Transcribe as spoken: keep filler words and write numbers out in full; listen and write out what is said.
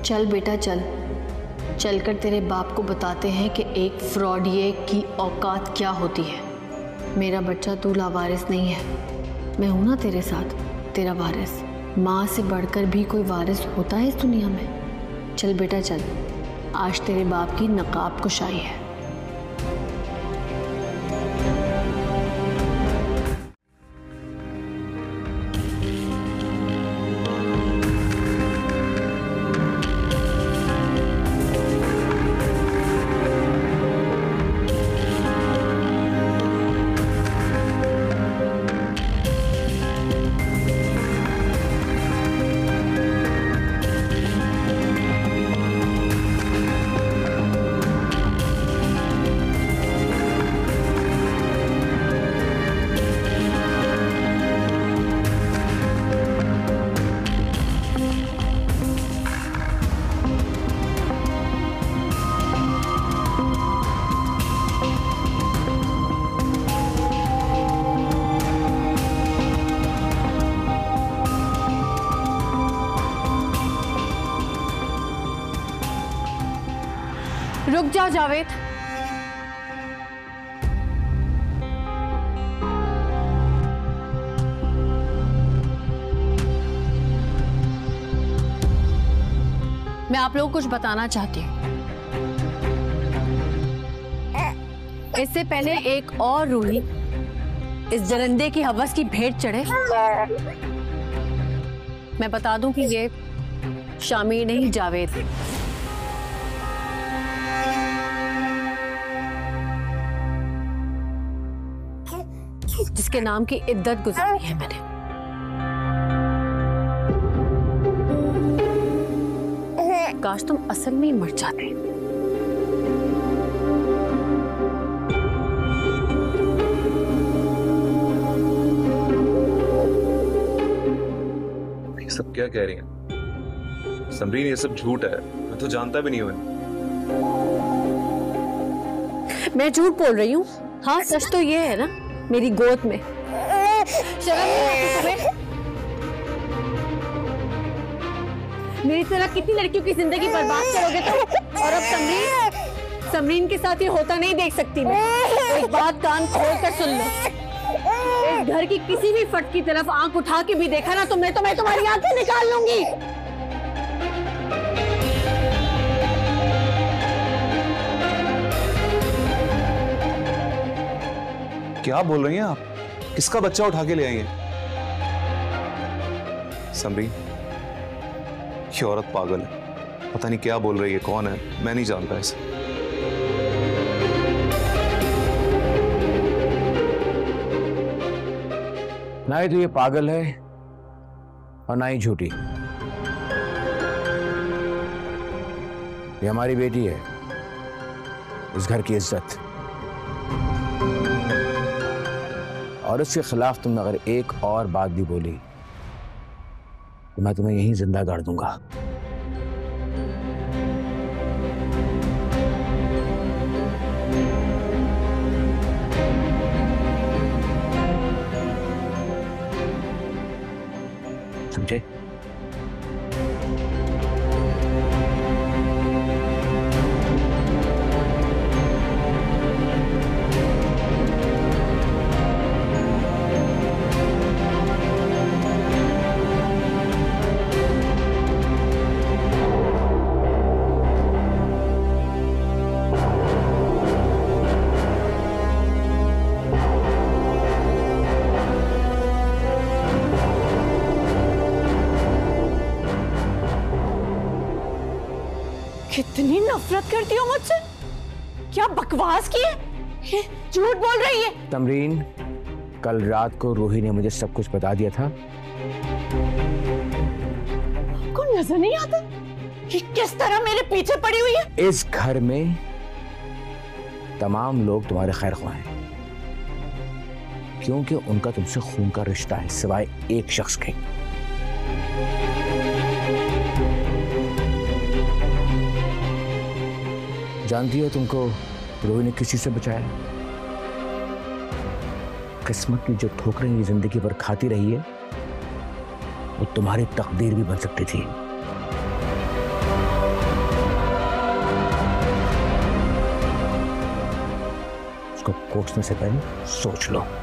चल बेटा चल, चलकर तेरे बाप को बताते हैं कि एक फ्रॉडिये की औकात क्या होती है। मेरा बच्चा तू लावारिस नहीं है, मैं हूं ना तेरे साथ, तेरा वारिस। माँ से बढ़कर भी कोई वारिस होता है इस दुनिया में। चल बेटा चल, आज तेरे बाप की नकाब कुशाई है। रुक जाओ जावेद। मैं आप लोगों को कुछ बताना चाहती हूँ। इससे पहले एक और रूही इस जरंदे की हवस की भेंट चढ़े, मैं बता दूं कि ये शामिर नहीं जावेद है। जिसके नाम की इद्दत गुजारी है मैंने। काश तुम असल में ही मर जाते। ये सब क्या कह रही हैं समरीन? ये सब झूठ है, मैं तो जानता भी नहीं हूं। मैं झूठ बोल रही हूँ? हाँ, सच तो ये है ना, मेरी गोद में। शर्म नहीं आती तुम्हें? मेरी तरह कितनी लड़कियों की जिंदगी बर्बाद करोगे तुम? और अब समरीन समरीन के साथ ये होता नहीं देख सकती मैं। एक बात कान खोल कर सुन लो, इस घर की किसी भी फट की तरफ आंख उठा के भी देखा ना तो मैं तो मैं तुम्हारी आंखें निकाल लूंगी। क्या बोल रही हैं आप? किसका बच्चा उठा के ले आई हैं? समरीन, ये औरत पागल है, पता नहीं क्या बोल रही है, कौन है, मैं नहीं जानता इसे। ना ही तो ये पागल है और ना ही झूठी। ये हमारी बेटी है, इस घर की इज्जत, और उसके खिलाफ तुमने अगर एक और बात भी बोली तो मैं तुम्हें यहीं जिंदा गाड़ दूंगा। समझे? कितनी नफरत करती हो मुझसे? क्या बकवास की है? झूठ बोल रही है। तमरीन, कल रात को रूही ने मुझे सब कुछ बता दिया था। आपको नजर नहीं आता कि किस तरह मेरे पीछे पड़ी हुई है? इस घर में तमाम लोग तुम्हारे खैर ख्वाह हैं, क्योंकि उनका तुमसे खून का रिश्ता है, सिवाय एक शख्स के। जानती हो तुमको रूही ने किसी से बचाया? किस्मत की जो ठोकरें ये जिंदगी भर खाती रही है, वो तुम्हारी तकदीर भी बन सकती थी। उसको कोसने से पहले सोच लो।